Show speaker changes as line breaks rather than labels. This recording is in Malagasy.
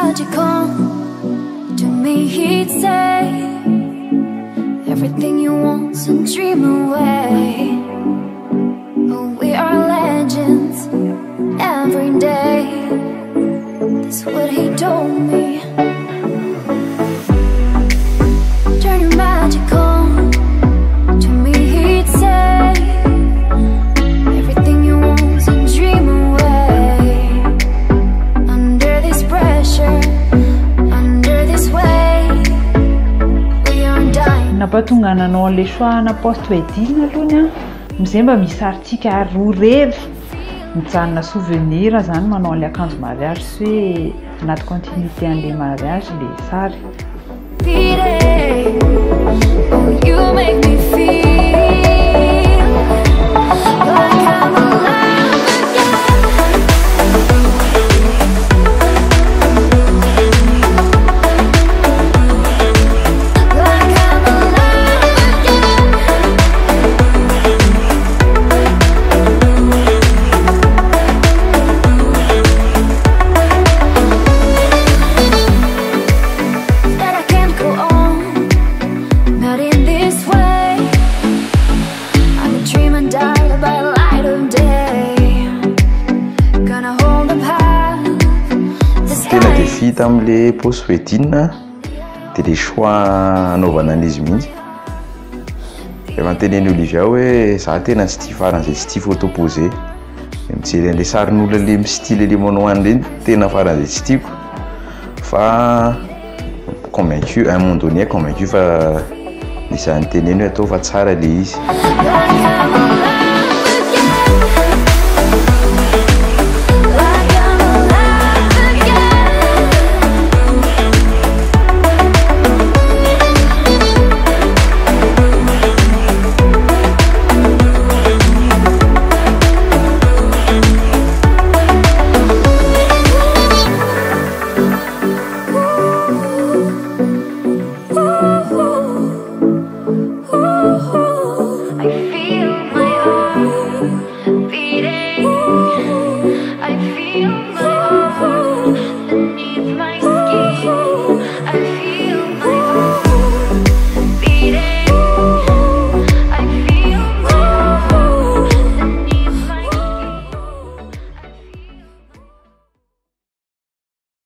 magical. To me he'd say everything you want and dream away. Oh, we are legends every day. That's what he told me. Turn your magical. To me he'd say everything you want and dream away. Under this pressure, under this way, we are dying.
Napatonga nanao an'le choix na post-wedding alohany a, mizay mba misy artika roa rery mijanona souvenir zany manao an'le akanjo mariage sy hoe anaty continuité an'le mariage le sary.
Oh, you make me feel like I'm alive again. Like I'm alive again. That I can't go on, not in this way. I'm a dream and die by the light of day. Gonna hold up high the
tena dia
sky.
vita amin'le post-wedding dia le choix anaovana an'izy mihitsy. Efa niteneny Olivia hoe za tena tsy tia faran'izay tsy tia photo posé. Mijery an'le sarin'olona le style le manao an'ireny tena faran'izay tsy tiako. Fa convaincu à un moment donné, convaincu fa isan'ny teneny hoe atao fa tsara le izy.
Like I'm